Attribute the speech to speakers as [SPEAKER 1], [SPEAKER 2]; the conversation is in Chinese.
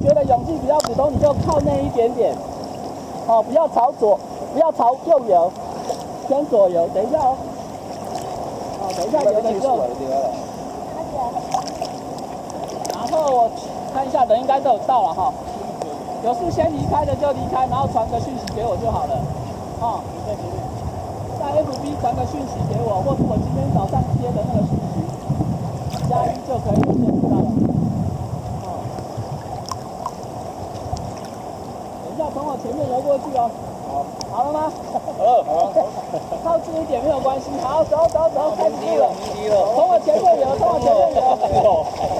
[SPEAKER 1] 觉得泳镜比较普通，你就靠内一点点，哦，不要朝左，不要朝右游，先左游。等一下哦，哦，等一下游的时候。然后我看一下，人应该都有到了哈。有事先离开的就离开，然后传个讯息给我就好了。哦，在 FB 传个讯息给我，或是我今天早上接的那个讯息，加1就可以，我就知道了。哦，等一下从我前面游过去哦。好，好了吗？好。靠近一点没有关系。好，走，开始了。从我前面游，从我前面游。